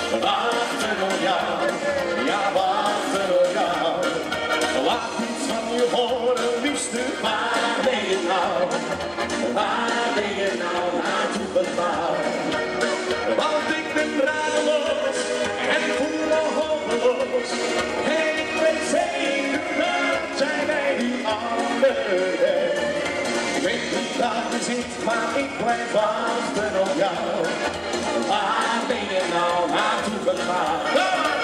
wachten op jou, ja wachten op jou. Laat iets van je horen, liefste, waar ben je nou? Waar ben je nou naartoe gegaan? Want ik ben radeloos en ik voel me hopeloos. En ik weet zeker dat jij mij die andere bent. Ik weet niet waar je zit, maar ik blijf wachten op jou. Waar ben je nou naartoe gegaan?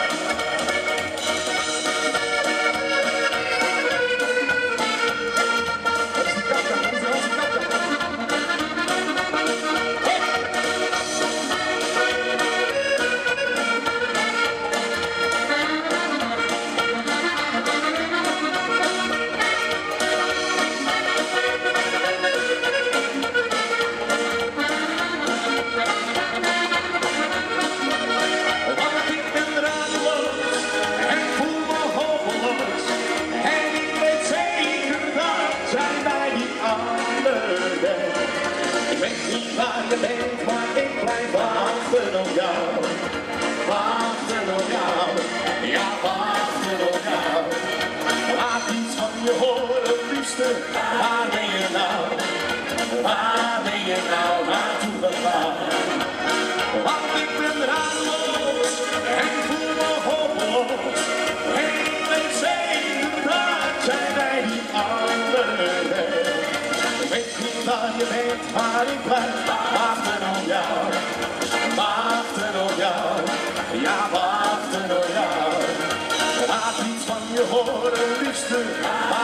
Ik weet niet waar je bent, maar ik blijf wachten op jou. Wachten op jou, ja wachten op jou. Laat iets van je horen, liefste, waar ben je nou? Waar ben je nou naartoe gegaan? Want ik ben radeloos en voel me hopeloos. En ik weet zeker dat jij bij die andere bent. Ik weet niet waar je bent, maar ik blijf wachten op jou. Wachten op jou, ja wachten op jou. Laat iets van je horen, liefste.